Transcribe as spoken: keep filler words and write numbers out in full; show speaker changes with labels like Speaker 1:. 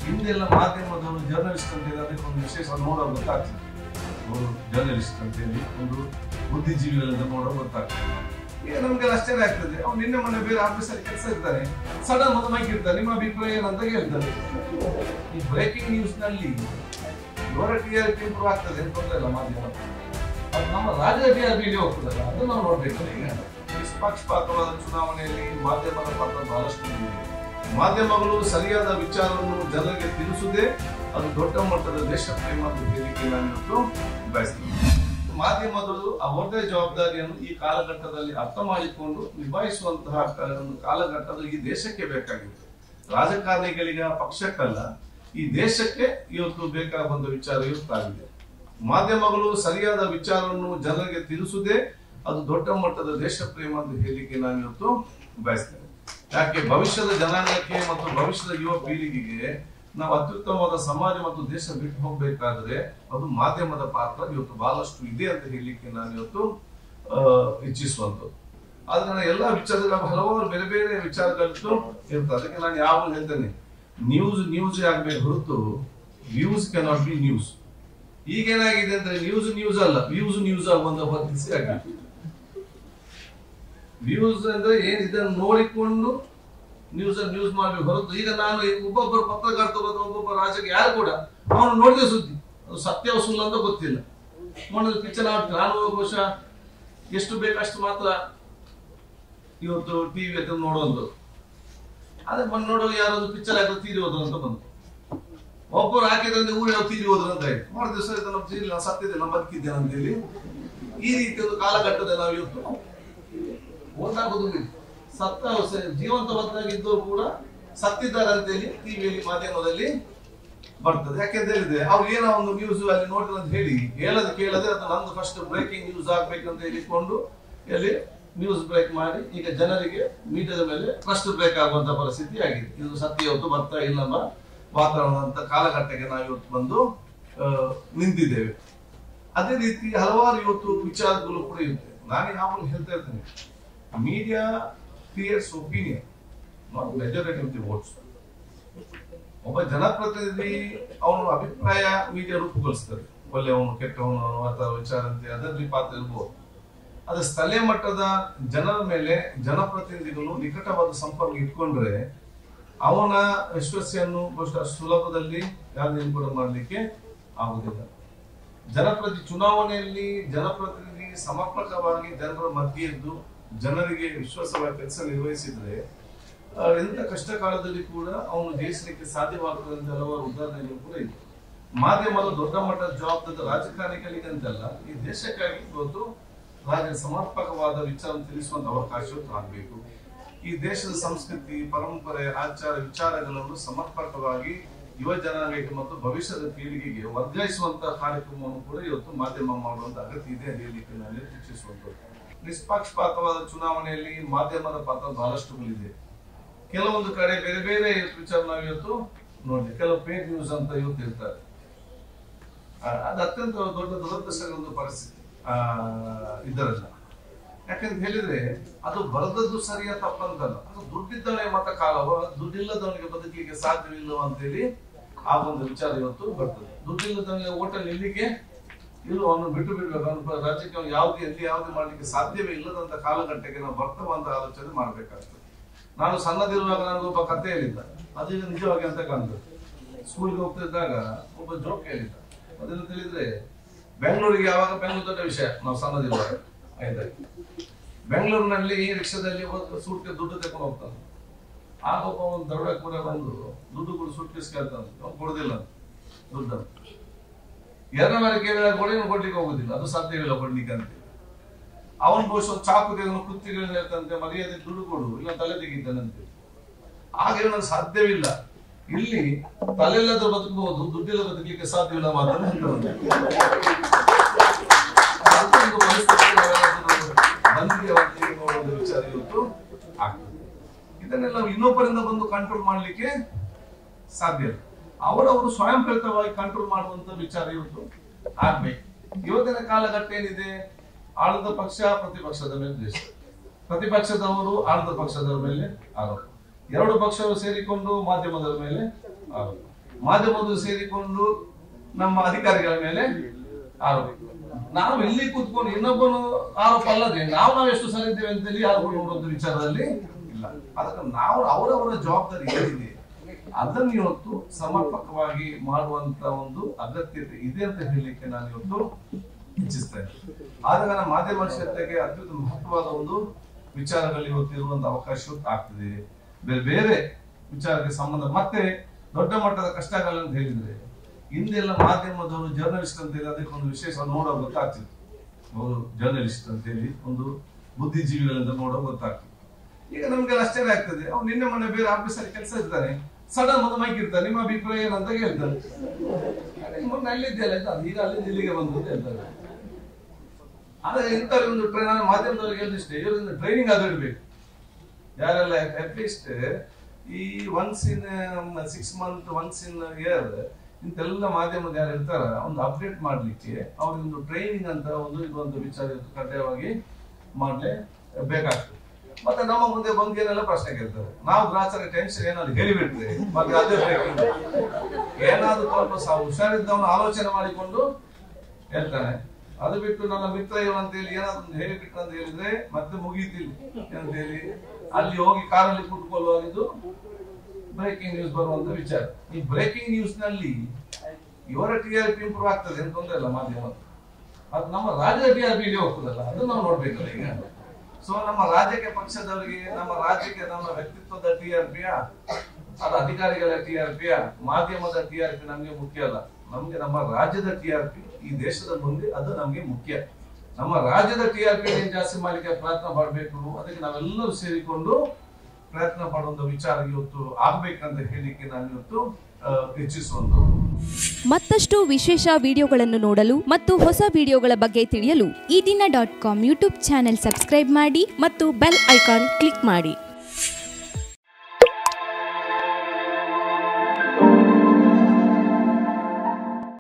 Speaker 1: ಹಿಂದೆಲ್ಲ ಮಾಧ್ಯಮದವರು ಜರ್ನಲಿಸ್ಟ್ ಅಂತ ಹೇಳಿ ಅದಕ್ಕೆ ಒಂದು ವಿಶೇಷ ನೋಡೋ ಗೊತ್ತಾಗ್ತದೆ. ಅವರು ಜರ್ನಲಿಸ್ಟ್ ಅಂತ ಹೇಳಿ ಒಂದು ಬುದ್ಧಿಜೀವಿಗಳಿಂದ ನೋಡೋ ಗೊತ್ತಾಗ್ತದೆ. ಈಗ ನಮ್ಗೆ ಆಶ್ಚರ್ಯ ಆಗ್ತದೆ, ಅವ್ನು ನಿನ್ನೆ ಮೊನ್ನೆ ಬೇರೆ ಆಫೀಸಲ್ಲಿ ಕೆಲಸ ಇರ್ತಾನೆ, ಸಡನ್ ಒಂದು ಮೈಕ್ ಇರ್ತಾನೆ, ನಿಮ್ಮ ಅಭಿಪ್ರಾಯ ಏನಂತ ಹೇಳ್ತಾರೆ. ಈ ಬ್ರೇಕಿಂಗ್ ನ್ಯೂಸ್ ನಲ್ಲಿ ಕ್ಲಿಯರಿಟಿ ಇಂಪ್ರೂವ್ ಆಗ್ತದೆ ಅಂತ ತೊಂದರೆ ಮಾಧ್ಯಮ. ಅದು ನಮ್ಮ ರಾಜಕೀಯ ಬೀಳಿ ಹೋಗ್ತದಲ್ಲ, ಅದು ನಾವು ನೋಡ್ಬೇಕು. ಈಗ ನಿಷ್ಪಕ್ಷಪಾತವಾದ ಚುನಾವಣೆಯಲ್ಲಿ ಮಾಧ್ಯಮದ ಪಾತ್ರ ಬಹಳಷ್ಟು ಇದೆ. ಮಾಧ್ಯಮಗಳು ಸರಿಯಾದ ವಿಚಾರವನ್ನು ಜನರಿಗೆ ತಿಳಿಸುವುದೇ ಅದು ದೊಡ್ಡ ಮಟ್ಟದ ದೇಶ ಪ್ರೇಮ ಹೇಳಿಕೆ ನಾನು ಇವತ್ತು ಬಯಸ್ತೀನಿ. ಮಾಧ್ಯಮಗಳು ಅವರದೇ ಜವಾಬ್ದಾರಿಯನ್ನು ಈ ಕಾಲಘಟ್ಟದಲ್ಲಿ ಅರ್ಥ ಮಾಡಿಕೊಂಡು ನಿಭಾಯಿಸುವಂತಹ ಒಂದು ಕಾಲಘಟ್ಟದ ಈ ದೇಶಕ್ಕೆ ಬೇಕಾಗಿದೆ. ರಾಜಕಾರಣಿಗಳಿಗೆ ಪಕ್ಷಕ್ಕಲ್ಲ, ಈ ದೇಶಕ್ಕೆ ಇವತ್ತು ಬೇಕಾದ ವಿಚಾರ ಇವತ್ತಾಗಿದೆ. ಮಾಧ್ಯಮಗಳು ಸರಿಯಾದ ವಿಚಾರವನ್ನು ಜನರಿಗೆ ತಿಳಿಸುವುದೇ ಅದು ದೊಡ್ಡ ಮಟ್ಟದ ದೇಶ ಪ್ರೇಮ ಅಂತ ಹೇಳಿಕೆ ನಾನು ಇವತ್ತು ಬಯಸ್ತೇನೆ. ಯಾಕೆ ಭವಿಷ್ಯದ ಜನಾಂಗಕ್ಕೆ ಮತ್ತು ಭವಿಷ್ಯದ ಯುವ ಪೀಳಿಗೆಗೆ ನಾವು ಅತ್ಯುತ್ತಮವಾದ ಸಮಾಜ ಮತ್ತು ದೇಶ ಬಿಟ್ಟು ಹೋಗ್ಬೇಕಾದ್ರೆ ಅದು ಮಾಧ್ಯಮದ ಪಾತ್ರ ಇವತ್ತು ಬಹಳಷ್ಟು ಇದೆ ಅಂತ ಹೇಳಲಿಕ್ಕೆ ನಾನು ಇವತ್ತು ಅಹ್ ಇಚ್ಛಿಸುವಂಥದ್ದು. ಆದ್ರೆ ನಾನು ಎಲ್ಲಾ ವಿಚಾರದಲ್ಲಿ ಹಲವಾರು ಬೇರೆ ಬೇರೆ ವಿಚಾರಗಳಿತ್ತು ಇರ್ತದೆ. ಅದಕ್ಕೆ ನಾನು ಯಾವಾಗ ಹೇಳ್ತೇನೆ, ನ್ಯೂಸ್ ನ್ಯೂಸ್ ಆಗ್ಬೇಕು ಹೊರತು ವ್ಯೂಸ್ ಕೆನಾಟ್ ಬಿ ನ್ಯೂಸ್. ಈಗೇನಾಗಿದೆ ಅಂದ್ರೆ ನ್ಯೂಸ್ ನ್ಯೂಸ್ ಅಲ್ಲ, ವ್ಯೂಸ್ ನ್ಯೂಸ್ ಆಗುವಂತ ಪರಿಸ್ಥಿತಿ ಆಗಿದೆ. ವ್ಯೂಸ್ ಅಂದ್ರೆ ಏನ್ ಇದನ್ನು ನೋಡಿಕೊಂಡು ನ್ಯೂಸ್ ನ್ಯೂಸ್ ಮಾಡ್ಬೇಕು ಹೊರತು ಈಗ ನಾನು ಒಬ್ಬೊಬ್ಬರು ಪತ್ರಕರ್ತರು ಒಬ್ಬೊಬ್ಬ ರಾಜಕೀಯ ಯಾರು ಕೂಡ ಅವನು ನೋಡಿದ ಸುದ್ದಿ ಅದು ಸತ್ಯ ಸುಳ್ಳು ಅಂತ ಗೊತ್ತಿಲ್ಲ. ಮೊನ್ನೆ ಪಿಕ್ಚರ್ ಆಗ್ತದೆ, ನಾನು ಬಹುಶಃ ಎಷ್ಟು ಬೇಕಷ್ಟು ಮಾತ್ರ ಇವತ್ತು ಟಿವಿ ಅಂತ ನೋಡುವಂಥದ್ದು. ಅದೇ ಮೊನ್ನೆ ನೋಡುವ ಯಾರೊಂದು ಪಿಕ್ಚರ್ ಹಾಕಿದ್ರೆ ತೀರಿ ಹೋದ್ರು ಅಂತ ಬಂತು. ಒಬ್ಬರು ಹಾಕಿದ್ರೆ ಊರ ತೀರಿ ಹೋದ್ರು ಅಂತ ಆಯ್ತು. ಮೂರು ದಿವಸ ನಾವು ತೀರಿ ನಾನು ಸತ್ತಿದ್ದೆ, ನಾನು ಬದುಕಿದ್ದೇನೆ ಅಂತ ಹೇಳಿ ಈ ರೀತಿ ಒಂದು ಕಾಲಘಟ್ಟದಲ್ಲಿ ನಾವು ಇವತ್ತು ಒಂದಾಗುದು ಸತ್ತ ಜೀವಂತವಾಗಿದ್ದವರು ಕೂಡ ಸತ್ತಿದ್ದಾರೆ ಅಂತೇಳಿ ಟಿವಿಯಲ್ಲಿ ಮಾಧ್ಯಮದಲ್ಲಿ ಬರ್ತದೆ. ಯಾಕೆಂತ ಹೇಳಿದ್ರೆ ಅವ್ರು ಏನೋ ಒಂದು ನ್ಯೂಸ್ ಅಲ್ಲಿ ನೋಡಿದ್ರು ಅಂತ ಹೇಳಿ ಹೇಳದ್ ಕೇಳದೆ ಅದು ನಂದು ಫಸ್ಟ್ ಬ್ರೇಕಿಂಗ್ ನ್ಯೂಸ್ ಆಗ್ಬೇಕಂತ ಹೇಳಿಕೊಂಡು ಇಲ್ಲಿ ನ್ಯೂಸ್ ಬ್ರೇಕ್ ಮಾಡಿ ಈಗ ಜನರಿಗೆ ಮೀಡಿಯಾದ ಮೇಲೆ ಫಸ್ಟ್ ಬ್ರೇಕ್ ಆಗುವಂತ ಪರಿಸ್ಥಿತಿ ಆಗಿದೆ. ಇದು ಸತ್ಯ ಇವತ್ತು ಬರ್ತಾ ಇಲ್ಲ ನಮ್ಮ ವಾತಾವರಣ ಅಂತ ಕಾಲಘಟ್ಟಕ್ಕೆ ನಾವು ಇವತ್ತು ಬಂದು ಅಹ್ ನಿಂತಿದ್ದೇವೆ. ಅದೇ ರೀತಿ ಹಲವಾರು ಇವತ್ತು ವಿಚಾರಗಳು ಕೂಡ ಇರುತ್ತೆ. ನಾನು ಯಾವಾಗಲೂ ಹೇಳ್ತಾ ಇರ್ತೇನೆ, media creates opinion, not majority of the votes. ಒಬ್ಬ ಜನಪ್ರತಿನಿಧಿ ಅವನ ಅಭಿಪ್ರಾಯ ಮೀಡಿಯಾ ರೂಪುಗೊಳಿಸ್ತದೆ, ಒಳ್ಳೆಯವನು ಕೆಟ್ಟವನು ಅಥವಾ ವಿಚಾರಂತೆ ಅದರಲ್ಲಿ ಪಾತ್ರ ಇರ್ಬೋದು. ಅದು ಸ್ಥಳೀಯ ಮಟ್ಟದ ಜನರ ಮೇಲೆ ಜನಪ್ರತಿನಿಧಿಗಳು ನಿಕಟವಾದ ಸಂಪರ್ಕ ಇಟ್ಕೊಂಡ್ರೆ ಅವನ ಯಶಸ್ಸನ್ನು ಬಹುಶಃ ಸುಲಭದಲ್ಲಿ ಯಾರು ಕೂಡ ಮಾಡಲಿಕ್ಕೆ ಆಗುದಿಲ್ಲ. ಜನಪ್ರತಿ ಚುನಾವಣೆಯಲ್ಲಿ ಜನಪ್ರತಿನಿಧಿ ಸಮರ್ಪಕವಾಗಿ ಜನರ ಮಧ್ಯೆ ಇದ್ದು ಜನರಿಗೆ ವಿಶ್ವಾಸವಾದ ಕೆಲಸ ನಿರ್ವಹಿಸಿದ್ರೆ ಎಂತ ಕಷ್ಟ ಕಾಲದಲ್ಲಿ ಕೂಡ ಅವನು ಜಯಿಸಲಿಕ್ಕೆ ಸಾಧ್ಯವಾಗುತ್ತದೆ ಅಂತ ಹಲವಾರು ಉದಾಹರಣೆಗಳು ಕೂಡ ಇದೆ. ಮಾಧ್ಯಮದ ದೊಡ್ಡ ಮಟ್ಟದ ಜವಾಬ್ದಾರಿ ರಾಜಕಾರಣಿಗಳಿಗೆ ಅಂತಲ್ಲ, ಈ ದೇಶಕ್ಕಾಗಿ ಇವತ್ತು ರಾಜ ಸಮರ್ಪಕವಾದ ವಿಚಾರ ತಿಳಿಸುವಂತ ಅವಕಾಶ ಆಗಬೇಕು. ಈ ದೇಶದ ಸಂಸ್ಕೃತಿ, ಪರಂಪರೆ, ಆಚಾರ ವಿಚಾರಗಳನ್ನು ಸಮರ್ಪಕವಾಗಿ ಯುವ ಜನಾಂಗಕ್ಕೆ ಮತ್ತು ಭವಿಷ್ಯದ ಪೀಳಿಗೆಗೆ ವರ್ಗಾಯಿಸುವಂತಹ ಕಾರ್ಯಕ್ರಮವನ್ನು ಕೂಡ ಇವತ್ತು ಮಾಧ್ಯಮ ಮಾಡುವಂತ ಅಗತ್ಯ ಇದೆ ಅಂತ ಹೇಳಲಿಕ್ಕೆ ನಾನು ಇಚ್ಛಿಸುವಂತದ್ದು. ನಿಷ್ಪಕ್ಷಪಾತವಾದ ಚುನಾವಣೆಯಲ್ಲಿ ಮಾಧ್ಯಮದ ಪಾತ್ರ ಬಹಳಷ್ಟುಗಳಿದೆ. ಕೆಲವೊಂದು ಕಡೆ ಬೇರೆ ಬೇರೆ ವಿಚಾರ ನಾವು ಇವತ್ತು ನೋಡಿ, ಕೆಲವು ಫೇಕ್ ನ್ಯೂಸ್ ಅಂತ ಇವತ್ತು ಇರ್ತಾರೆ. ಅದು ಅತ್ಯಂತ ದೊಡ್ಡ ದುರದೃಷ್ಟದ ಒಂದು ಪರಿಸ್ಥಿತಿ ಆ ಇದರಲ್ಲ. ಯಾಕಂತ ಹೇಳಿದ್ರೆ ಅದು ಬರದದ್ದು ಸರಿಯ ತಪ್ಪಂತಲ್ಲ, ಅದು ದುಡ್ಡಿದ್ದವನಿಗೆ ಮತ ಕಾಲವ, ದುಡ್ಡಿಲ್ಲದವನಿಗೆ ಬದುಕಲಿಕ್ಕೆ ಸಾಧ್ಯವಿಲ್ಲವ ಅಂತೇಳಿ ಆ ಒಂದು ವಿಚಾರ ಇವತ್ತು ಬರ್ತದೆ. ದುಡ್ಡಿಲ್ಲದವನಿಗೆ ಓಟಲ್ಲಿ ನಿಲ್ಲಿಕ್ಕೆ ಇಲ್ಲ, ಅವನು ಬಿಟ್ಟು ಬಿಡ್ಬೇಕು, ಅವನು ರಾಜ್ಯಕ್ಕೆ ಅವ್ನು ಯಾವ್ದು ಎಲ್ಲಿ ಯಾವ್ದು ಮಾಡ್ಲಿಕ್ಕೆ ಸಾಧ್ಯವೇ ಇಲ್ಲದಂತ ಕಾಲಘಟ್ಟಕ್ಕೆ ನಾವು ಬರ್ತವಂತ ಆಲೋಚನೆ ಮಾಡ್ಬೇಕಾಗ್ತದೆ. ನಾನು ಸಣ್ಣದಿರುವಾಗ ನನಗೊಬ್ಬ ಕತೆ ಹೇಳಿದ್ದ, ಅದೀಗ ನಿಜವಾಗಿ ಅಂತ ಕಾಣ್ತದೆ. ಸ್ಕೂಲ್ಗೆ ಹೋಗ್ತಿದ್ದಾಗ ಒಬ್ಬ ಜೋಕ್ ಹೇಳಿದ್ದ. ಅದನ್ನು ತಿಳಿದ್ರೆ ಬೆಂಗಳೂರಿಗೆ ಯಾವಾಗ ಬೆಂಗಳೂರು ದೊಡ್ಡ ವಿಷಯ, ನಾವು ಸಣ್ಣದಿರುವಾಗ ಆಯ್ತಾಗಿ ಬೆಂಗಳೂರಿನಲ್ಲಿ ರಿಕ್ಷಾದಲ್ಲಿ ಸೂಟ್ಗೆ ದುಡ್ಡು ತಕೊಂಡು ಹೋಗ್ತಾನೆ. ಆಗ ಒಬ್ಬ ಒಂದು ದೊಡ್ಡ ಕೂಡ ಬಂದು ದುಡ್ಡು ಕೂಡ ಸೂಟ್ಕೇಸ್ ಕೇಳ್ತಾನೆ, ಅವ್ನು ಕೊಡುದಿಲ್ಲ ದುಡ್ಡು. ಎರಡನೇ ಬಾರಿ ಕೇಳಿದಾಗ ಕೊಡಿ, ಕೊಡ್ಲಿಕ್ಕೆ ಹೋಗುದಿಲ್ಲ, ಅದು ಸಾಧ್ಯವಿಲ್ಲ ಕೊಡ್ಲಿಕ್ಕೆ ಅಂತ. ಅವನ್ ಬಹುಶಃ ಚಾಕು ತೆಗೆದು ಕೃತ್ಯಗಳನ್ನ ಹೇಳ್ತಂತೆ, ಮರ್ಯಾದೆ ದುಡ್ಡು ಕೊಡು ಇಲ್ಲ ತಲೆ ತೆಗಿತಾನಂತೆ. ಆಗ ನನಗೆ ಸಾಧ್ಯವಿಲ್ಲ, ಇಲ್ಲಿ ತಲೆಲ್ಲದ್ರೂ ಬದುಕಬಹುದು, ದುಡ್ಡಿಲ್ಲ ಬದುಕಲಿಕ್ಕೆ ಸಾಧ್ಯವಿಲ್ಲ ಮಾತ್ರ ನೋಡುವ ವಿಚಾರ ಇವತ್ತು ಆಗ್ತದೆ. ಇದನ್ನೆಲ್ಲ ನಾವು ಇನ್ನೊಬ್ಬರಿಂದ ಬಂದು ಕಂಟ್ರೋಲ್ ಮಾಡ್ಲಿಕ್ಕೆ ಸಾಧ್ಯ ಇಲ್ಲ. ಅವರವರು ಸ್ವಯಂ ಪ್ರೇರಿತವಾಗಿ ಕಂಟ್ರೋಲ್ ಮಾಡುವಂತ ವಿಚಾರ ಇವತ್ತು ಆಗ್ಬೇಕು. ಇವತ್ತಿನ ಕಾಲಘಟ್ಟ ಏನಿದೆ, ಆಳದ ಪಕ್ಷ ಪ್ರತಿಪಕ್ಷದ ಮೇಲೆ ದೇಶ, ಪ್ರತಿಪಕ್ಷದವರು ಆಳದ ಪಕ್ಷದ ಮೇಲೆ ಆರೋಪ, ಎರಡು ಪಕ್ಷಗಳು ಸೇರಿಕೊಂಡು ಮಾಧ್ಯಮದ ಮೇಲೆ ಆರೋಪ, ಮಾಧ್ಯಮದವರು ಸೇರಿಕೊಂಡು ನಮ್ಮ ಅಧಿಕಾರಿಗಳ ಮೇಲೆ ಆರೋಪ. ನಾವು ಇಲ್ಲಿ ಕೂತ್ಕೊಂಡು ಇನ್ನೊಬ್ಬನು ಆರೋಪ ಅಲ್ಲದೆ ನಾವು ನಾವು ಎಷ್ಟು ಸರಿ ಇದ್ದೇವೆ ಅಂತೇಳಿ ಯಾರು ನೋಡೋದು ವಿಚಾರದಲ್ಲಿ ಇಲ್ಲ. ಅದಕ್ಕೆ ನಾವು ಅವರವರ ಜವಾಬ್ದಾರಿ ಏನಿದೆ ಅದನ್ನು ಇವತ್ತು ಸಮರ್ಪಕವಾಗಿ ಮಾಡುವಂತ ಒಂದು ಅಗತ್ಯತೆ ಇದೆ ಅಂತ ಹೇಳಲಿಕ್ಕೆ ನಾನು ಇವತ್ತು ಇಚ್ಛಿಸ್ತೇನೆ. ಆದಾಗ ನಮ್ಮ ಮಾಧ್ಯಮ ಕ್ಷೇತ್ರಕ್ಕೆ ಅತ್ಯಂತ ಮಹತ್ವವಾದ ಒಂದು ವಿಚಾರಗಳು ಇವತ್ತು ಇರುವಂತ ಅವಕಾಶ ಆಗ್ತದೆ. ಬೇರೆ ಬೇರೆ ವಿಚಾರಕ್ಕೆ ಸಂಬಂಧ ಮತ್ತೆ ದೊಡ್ಡ ಮಟ್ಟದ ಕಷ್ಟಗಳಂತ ಹೇಳಿದ್ರೆ ಹಿಂದೆಲ್ಲ ಮಾಧ್ಯಮದವರು ಜರ್ನಲಿಸ್ಟ್ ಅಂತ ಹೇಳಿ ಅದಕ್ಕೆ ಒಂದು ವಿಶೇಷ ನೋಡೋ ಗೊತ್ತಾಗ್ತಿತ್ತು. ಅವರು ಜರ್ನಲಿಸ್ಟ್ ಅಂತ ಹೇಳಿ ಒಂದು ಬುದ್ಧಿಜೀವಿಗಳಿಂದ ನೋಡೋ ಗೊತ್ತಾಗ್ತಿತ್ತು. ಈಗ ನಮ್ಗೆ ಆಶ್ಚರ್ಯ ಆಗ್ತದೆ, ಅವ್ನು ನಿನ್ನೆ ಮೊನ್ನೆ ಬೇರೆ ಆಫೀಸಲ್ಲಿ ಕೆಲಸ ಇರ್ತಾನೆ, ಸಡನ್ ಒಂದು ಮೈಕ್ ಇರ್ತಾನೆ, ನಿಮ್ಮ ಅಭಿಪ್ರಾಯ ಏನಂತ ಕೇಳ್ತಾನೆ. ಮೊನ್ನೆ ಅಲ್ಲಿದ್ದೆಲ್ಲ ಈಗ ಅಲ್ಲಿಂದ ಇಲ್ಲಿಗೆ ಬಂದು ಹೇಳ್ತಾರೆ. ಆದ್ರೆ ಇಂಥವ್ರಿಗೆ ಒಂದು ಟ್ರೈನ್ ಮಾಧ್ಯಮದವ್ರಿಗೆ ಹೇಳಿಷ್ಟೇ ಇವರಿಂದ ಟ್ರೈನಿಂಗ್ ಅದು ಇಡ್ಬೇಕು. ಯಾರೆಲ್ಲ ಅಟ್ಲೀಸ್ಟ್ ಈ once in six month once in year ಇಂತೆಲ್ಲ ಮಾಧ್ಯಮದ ಯಾರು ಇರ್ತಾರ ಒಂದು ಅಪ್ಡೇಟ್ ಮಾಡ್ಲಿಕ್ಕೆ ಅವ್ರಿಗೊಂದು ಟ್ರೈನಿಂಗ್ ಅಂತ ಒಂದು ಇದೊಂದು ವಿಚಾರ ಕಡ್ಡಾಯವಾಗಿ ಮಾಡ್ಲೇ ಬೇಕಾಗ್ತದೆ. ಮತ್ತೆ ನಮ್ಮ ಮುಂದೆ ಬಂದು ಏನೆಲ್ಲ ಪ್ರಶ್ನೆ ಕೇಳ್ತಾರೆ. ನಾವು ಗ್ರಾಹಕರ ಟೆನ್ಷನ್ ಏನಾದ್ರು ಹೇಳಿಬಿಟ್ರೆ ಮತ್ತೆ ಅದೇ ಏನಾದ್ರು ಸ್ವಲ್ಪ ಹುಷಾರಿದ್ದವನು ಆಲೋಚನೆ ಮಾಡಿಕೊಂಡು ಹೇಳ್ತಾನೆ. ಅದು ಬಿಟ್ಟು ನನ್ನ ಮಿತ್ರ ಅಂತ ಹೇಳಿ ಏನಾದ್ರು ಹೇಳಿಬಿಟ್ರು ಅಂತ ಹೇಳಿದ್ರೆ ಮತ್ತೆ ಮುಗೀತಿಲ್ಲ ಅಂತ ಹೇಳಿ ಅಲ್ಲಿ ಹೋಗಿ ಕಾರಲ್ಲಿ ಕೂತ್ಕೊಳ್ಳುವಾಗಿದ್ದು ಬ್ರೇಕಿಂಗ್ ನ್ಯೂಸ್ ಬರುವಂತ ವಿಚಾರ. ಈ ಬ್ರೇಕಿಂಗ್ ನ್ಯೂಸ್ ನಲ್ಲಿ ಇವರ ಟಿ ಆರ್ ಪಿ ಇಂಪ್ರೂವ್ ಆಗ್ತದೆ ಅಂತ ತೊಂದರೆ ಇಲ್ಲ ಮಾಧ್ಯಮ, ಅದು ನಮ್ಮ ರಾಜ್ಯದ ಟಿ ಆರ್ ಪಿ ಇಲ್ಲಿ ಹೋಗ್ತದಲ್ಲ ಅದು ನಾವು ನೋಡ್ಬೇಕಲ್ಲ ಈಗ. ಸೊ ನಮ್ಮ ರಾಜ್ಯಕ್ಕೆ ಪಕ್ಷದವರಿಗೆ ನಮ್ಮ ರಾಜ್ಯಕ್ಕೆ ನಮ್ಮ ವ್ಯಕ್ತಿತ್ವದ ಟಿ ಆರ್ ಪಿಯ ಅದು ಅಧಿಕಾರಿಗಳ ಟಿ ಆರ್ ಪಿಯ ಮಾಧ್ಯಮದ ಟಿ ಆರ್ ಪಿ ನಮ್ಗೆ ಮುಖ್ಯ ಅಲ್ಲ. ನಮ್ಗೆ ನಮ್ಮ ರಾಜ್ಯದ ಟಿ ಆರ್ ಪಿ ಈ ದೇಶದ ಮುಂದೆ ಅದು ನಮ್ಗೆ ಮುಖ್ಯ. ನಮ್ಮ ರಾಜ್ಯದ ಟಿ ಆರ್ ಪಿ ಜಾಸ್ತಿ ಮಾಡಲಿಕ್ಕೆ ಪ್ರಯತ್ನ ಪಡಬೇಕು. ಅದಕ್ಕೆ ನಾವೆಲ್ಲರೂ ಸೇರಿಕೊಂಡು ಪ್ರಯತ್ನ ಪಡುವಂತ ವಿಚಾರ ಇವತ್ತು ಆಗ್ಬೇಕಂತ ಹೇಳಿಕ್ಕೆ ನಾನು ಇವತ್ತು ಇಚ್ಛಿಸುವಂತ.
Speaker 2: ಮತ್ತಷ್ಟು ವಿಶೇಷ ವಿಡಿಯೋಗಳನ್ನು ನೋಡಲು ಮತ್ತು ಹೊಸ ವಿಡಿಯೋಗಳ ಬಗ್ಗೆ ತಿಳಿಯಲು ಈ ದಿನ dot com YouTube channel subscribe ಮಾಡಿ ಮತ್ತು ಬೆಲ್ ಐಕಾನ್ ಕ್ಲಿಕ್ ಮಾಡಿ.